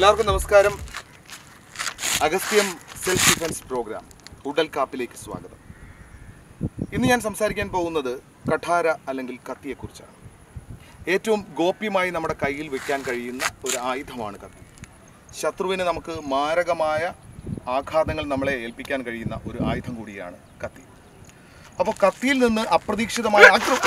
എല്ലാവർക്കും നമസ്കാരം. Agasthyam self defence programme ഉടൽക്കാപ്പിലേക്ക് സ്വാഗതം. ഇന്ന് ഞാൻ സംസാരിക്കാൻ പോകുന്നത് കഠാര അല്ലെങ്കിൽ കത്തിയെക്കുറിച്ചാണ്. ഏറ്റവും ഗോപ്യമായി നമ്മുടെ കയ്യിൽ വെക്കാൻ കഴിയുന്ന ഒരു ആയുധമാണ് കത്തി. ശത്രുവിന് നമുക്ക് മാരകമായ ആഘാതങ്ങൾ നമ്മളെ ഏൽപ്പിക്കാൻ കഴിയുന്ന ഒരു ആയുധം കൂടിയാണ് കത്തി. അപ്പോൾ കത്തിയിൽ നിന്ന് അപ്രതീക്ഷിതമായ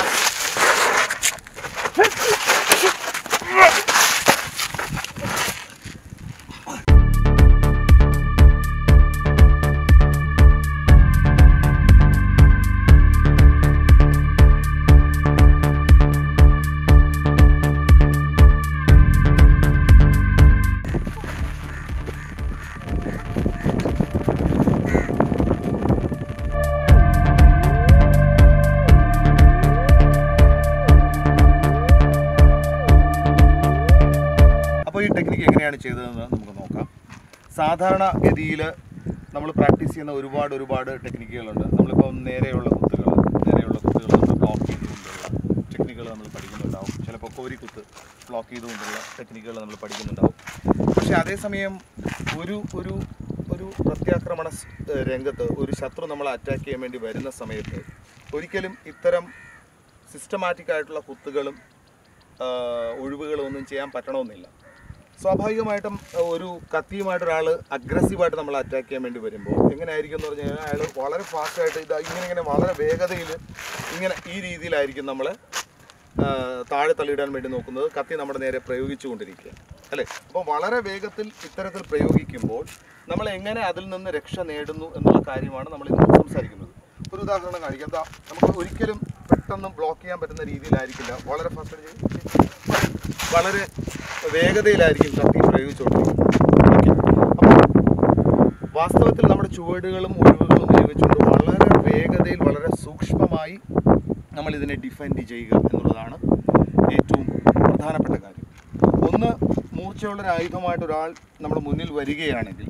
ഈ ടെക്നിക്ക് എങ്ങനെയാണ് ചെയ്തതെന്ന് നമുക്ക് നോക്കാം. സാധാരണ ഗതിയിൽ നമ്മൾ പ്രാക്ടീസ് ചെയ്യുന്ന ഒരുപാട് ടെക്നിക്കുകളുണ്ട്. നമ്മളിപ്പോൾ നേരെയുള്ള കുത്തുകൾ നമ്മൾ ബ്ലോക്ക് ചെയ്തുകൊണ്ടുള്ള ടെക്നിക്കുകൾ നമ്മൾ പഠിക്കുന്നുണ്ടാവും. ചിലപ്പോൾ കോരിക്കുത്ത് ബ്ലോക്ക് ചെയ്തുകൊണ്ടുള്ള ടെക്നിക്കുകൾ നമ്മൾ പഠിക്കുന്നുണ്ടാവും. പക്ഷേ അതേസമയം ഒരു ഒരു ഒരു പ്രത്യാക്രമണ രംഗത്ത് ഒരു ശത്രു നമ്മളെ അറ്റാക്ക് ചെയ്യാൻ വേണ്ടി വരുന്ന സമയത്ത് ഒരിക്കലും ഇത്തരം സിസ്റ്റമാറ്റിക് ആയിട്ടുള്ള കുത്തുകളും ഒഴിവുകളും ഒന്നും ചെയ്യാൻ പറ്റണമെന്നില്ല. സ്വാഭാവികമായിട്ടും ഒരു കത്തിയുമായിട്ട് ഒരാൾ അഗ്രസീവായിട്ട് നമ്മൾ അറ്റാക്ക് ചെയ്യാൻ വേണ്ടി വരുമ്പോൾ എങ്ങനെയായിരിക്കും എന്ന് പറഞ്ഞു കഴിഞ്ഞാൽ അയാൾ വളരെ ഫാസ്റ്റായിട്ട് ഇങ്ങനെ വളരെ വേഗതയിൽ ഇങ്ങനെ ഈ രീതിയിലായിരിക്കും നമ്മളെ താഴെ തള്ളിയിടാൻ വേണ്ടി നോക്കുന്നത്. കത്തി നമ്മുടെ നേരെ പ്രയോഗിച്ചു കൊണ്ടിരിക്കുക അല്ലേ. അപ്പോൾ വളരെ വേഗത്തിൽ ഇത്തരത്തിൽ പ്രയോഗിക്കുമ്പോൾ നമ്മൾ എങ്ങനെ അതിൽ നിന്ന് രക്ഷ നേടുന്നു എന്നുള്ള കാര്യമാണ് നമ്മൾ ഇന്ന് സംസാരിക്കുന്നത്. ഒരു ഉദാഹരണം കാണിക്കാം. നമുക്ക് ഒരിക്കലും പെട്ടെന്ന് ബ്ലോക്ക് ചെയ്യാൻ പറ്റുന്ന രീതിയിലായിരിക്കില്ല. വളരെ ഫാസ്റ്റ് വളരെ വേഗതയിലായിരിക്കും കത്തി പ്രയോഗിച്ചുകൊണ്ടിരിക്കുന്നത്. അപ്പോൾ വാസ്തവത്തിൽ നമ്മുടെ ചുവടുകളും ഒഴിവുകളും ഉപയോഗിച്ചുകൊണ്ട് വളരെ വേഗതയിൽ വളരെ സൂക്ഷ്മമായി നമ്മൾ ഇതിനെ ഡിഫെൻഡ് ചെയ്യുക എന്നുള്ളതാണ് ഏറ്റവും പ്രധാനപ്പെട്ട കാര്യം. ഒന്ന്, മൂർച്ചയുള്ളൊരു ആയുധമായിട്ട് ഒരാൾ നമ്മുടെ മുന്നിൽ വരികയാണെങ്കിൽ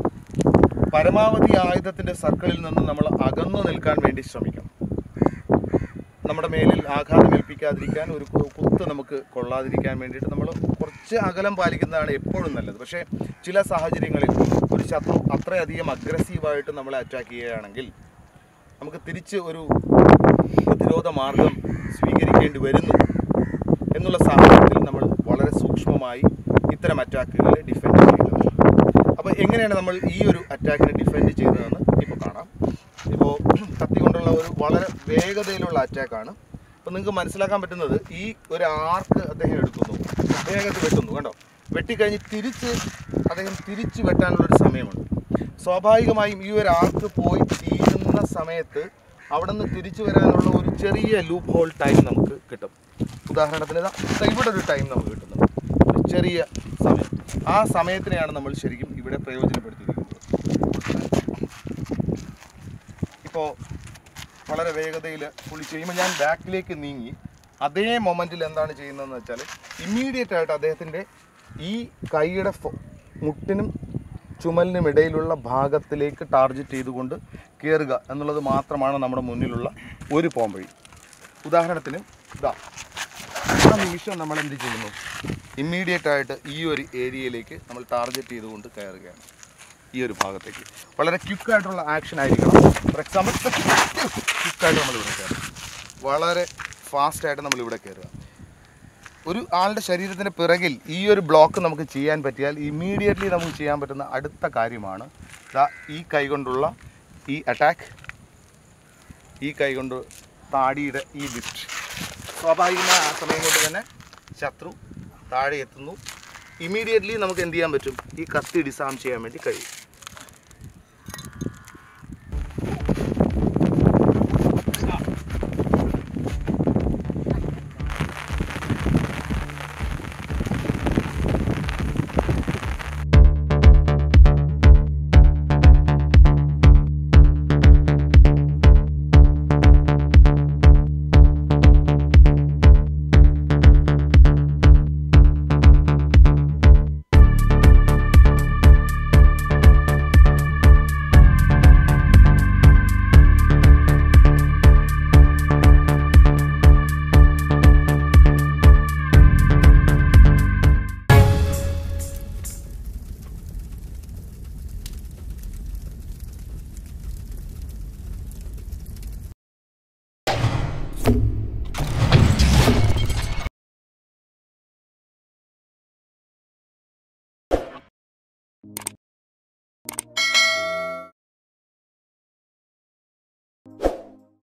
പരമാവധി ആയുധത്തിൻ്റെ സർക്കിളിൽ നിന്ന് നമ്മൾ അകന്നു നിൽക്കാൻ വേണ്ടി ശ്രമിക്കണം. നമ്മുടെ മേലിൽ ആഘാതം ഏൽപ്പിക്കാതിരിക്കാൻ, ഒരു കുത്ത് നമുക്ക് കൊള്ളാതിരിക്കാൻ വേണ്ടിയിട്ട് നമ്മൾ കുറച്ച് അകലം പാലിക്കുന്നതാണ് എപ്പോഴും നല്ലത്. പക്ഷേ ചില സാഹചര്യങ്ങളിൽ ഒരു ശത്രു അത്രയധികം അഗ്രസീവായിട്ട് നമ്മളെ അറ്റാക്ക് ചെയ്യുകയാണെങ്കിൽ നമുക്ക് തിരിച്ച് ഒരു പ്രതിരോധ മാർഗം സ്വീകരിക്കേണ്ടി വരുന്നു എന്നുള്ള സാഹചര്യത്തിൽ നമ്മൾ വളരെ സൂക്ഷ്മമായി ഇത്തരം അറ്റാക്കുകളെ ഡിഫെൻഡ് ചെയ്യുക. അപ്പോൾ എങ്ങനെയാണ് നമ്മൾ ഈ ഒരു അറ്റാക്കിനെ ഡിഫെൻഡ് ചെയ്തതെന്ന് ഇപ്പോൾ കാണാം. ഇപ്പോൾ കത്തി കൊണ്ടുള്ള ഒരു വളരെ വേഗതയിലുള്ള അറ്റാക്കാണ്. അപ്പോൾ നിങ്ങൾക്ക് മനസ്സിലാക്കാൻ പറ്റുന്നത് ഈ ഒരു ആർക്ക് അദ്ദേഹം എടുക്കുന്നു, വേഗത്തിൽ വെട്ടുന്നു. കണ്ടോ, വെട്ടിക്കഴിഞ്ഞ് അദ്ദേഹം തിരിച്ച് വെട്ടാനുള്ളൊരു സമയമുണ്ട്. സ്വാഭാവികമായും ഈ ഒരു ആർക്ക് പോയി തീരുന്ന സമയത്ത് അവിടെ നിന്ന് തിരിച്ചു വരാനുള്ള ഒരു ചെറിയ ലൂപ്പ് ഹോൾ ടൈം നമുക്ക് കിട്ടും. ഉദാഹരണത്തിന് ഇവിടെ ഒരു ടൈം നമുക്ക് കിട്ടുന്നു, ഒരു ചെറിയ സമയം. ആ സമയത്തിനെയാണ് നമ്മൾ ശരിക്കും ഇവിടെ പ്രയോജനപ്പെടുത്തിയിരിക്കുന്നത്. ഇപ്പോൾ വളരെ വേഗതയിൽ പുള്ളി ചെയ്യുമ്പോൾ ഞാൻ ബാക്കിലേക്ക് നീങ്ങി അതേ മൊമെൻറ്റിൽ എന്താണ് ചെയ്യുന്നതെന്ന് വെച്ചാൽ ഇമ്മീഡിയറ്റ് ആയിട്ട് അദ്ദേഹത്തിൻ്റെ ഈ കൈയുടെ മുട്ടിനും ചുമലിനും ഇടയിലുള്ള ഭാഗത്തിലേക്ക് ടാർഗറ്റ് ചെയ്തുകൊണ്ട് കയറുക എന്നുള്ളത് മാത്രമാണ് നമ്മുടെ മുന്നിലുള്ള ഒരു പോംവഴി. ഉദാഹരണത്തിന് ആ നിമിഷം നമ്മൾ എന്ത് ചെയ്യുന്നു, ഇമ്മീഡിയറ്റ് ആയിട്ട് ഈ ഒരു ഏരിയയിലേക്ക് നമ്മൾ ടാർഗറ്റ് ചെയ്തുകൊണ്ട് കയറുകയാണ്. ഈ ഒരു ഭാഗത്തേക്ക് വളരെ ക്വിക്കായിട്ടുള്ള ആക്ഷൻ ആയിരിക്കണം. ഫോർ എക്സാമ്പിൾ ക്വിക്കായിട്ട് നമ്മളിവിടെ കയറുക, വളരെ ഫാസ്റ്റായിട്ട് നമ്മളിവിടെ കയറുക. ഒരു ആളുടെ ശരീരത്തിൻ്റെ പിറകിൽ ഈ ഒരു ബ്ലോക്ക് നമുക്ക് ചെയ്യാൻ പറ്റിയാൽ ഇമ്മീഡിയറ്റ്ലി നമുക്ക് ചെയ്യാൻ പറ്റുന്ന അടുത്ത കാര്യമാണ് ഈ കൈ കൊണ്ടുള്ള ഈ അറ്റാക്ക്. ഈ കൈ കൊണ്ട് താടിയുടെ ഈ ലിഫ്റ്റ്. സ്വാഭാവികമായ ആ സമയം കൊണ്ട് തന്നെ ശത്രു താഴെ എത്തുന്നു. ഇമ്മീഡിയറ്റ്ലി നമുക്ക് എന്ത് ചെയ്യാൻ പറ്റും, ഈ കത്തി ഡിസാം ചെയ്യാൻ വേണ്ടി കഴിയും.